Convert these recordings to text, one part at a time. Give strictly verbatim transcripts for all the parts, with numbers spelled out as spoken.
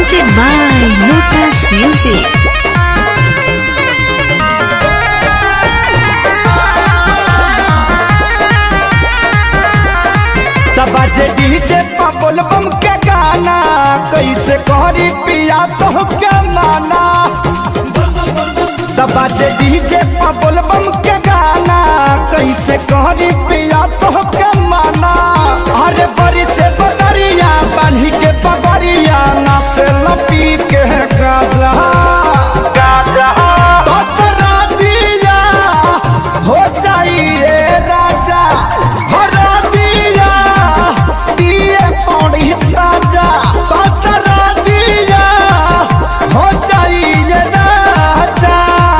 Presented by Lotus Music. बाजे DJ पबल बम के गाना कैसे करी पिया तो क्या माना। बाजे डीजे पबल बम के गाना कैसे करी पिया तो क्या माना। अरे बड़ी से बदरिया बांधी के पगड़िया नाचे लपी के गाजा गाजा दसरा दिया हो जाइए राजा हरा दिया दिए पौड़ी ताजा दसरा दिया हो जाइए राजा।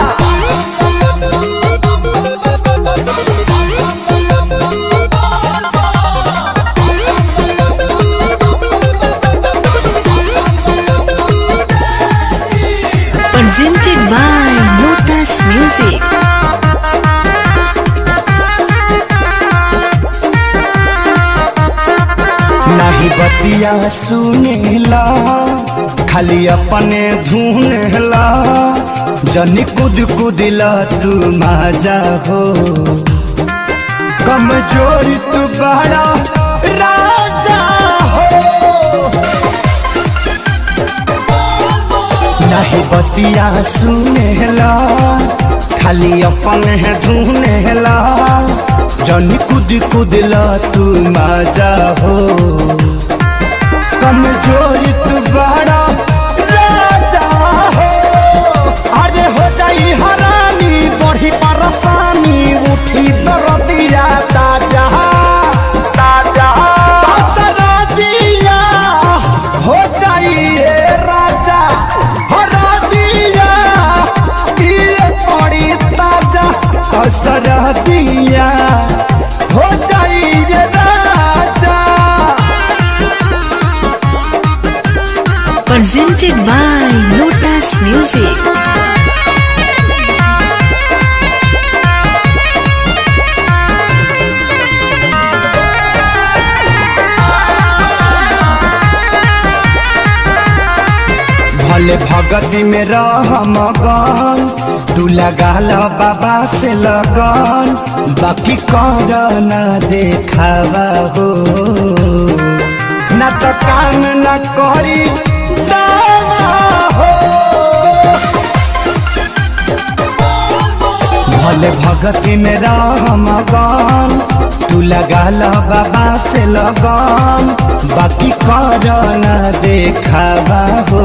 Presented by Lotus Music. नहीं बतिया सुनेला खाली अपने धुनेला जनी कुद कुदिला तू माजा हो कमजोरी तू बड़ा राजा हो। नहीं बतिया सुनेला खाली अपने धुनेला जनी कुद कुदिला तू माजा हो कमजोरी तू बड़ा राजा हो। अरे हो जाई हरानी बढ़ी परेशानी उठी दर्दिया ताजा ताजा दसरा दिया हो जाइए राजा हरा दिया ये पड़ी ताजा दसरा दिया हो जाइए राजा। Presented by Lotus Music. भले भगती में रह मगन तू लगा लो बाबा से लगन बाकी कर ना देखावा हो ना तो काम न करी दावा हो। भले भगती में रह मगन तू लगा लो बाबा से लगन बाकी कर ना देखावा हो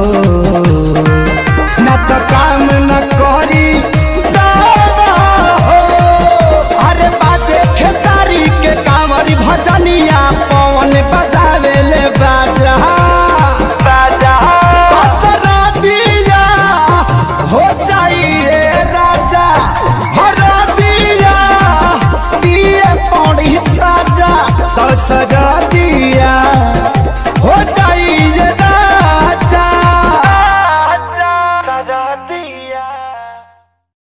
ना तो काम न करी दावा हो। अरे बाजे खेसारी के कांवरी भजनिया पवन बजावे ले बाजा बाजा दसरा दिया हो जाइए राजा हरा दिया दिए पौड़ी ताजा दसरा दिया हो जाइए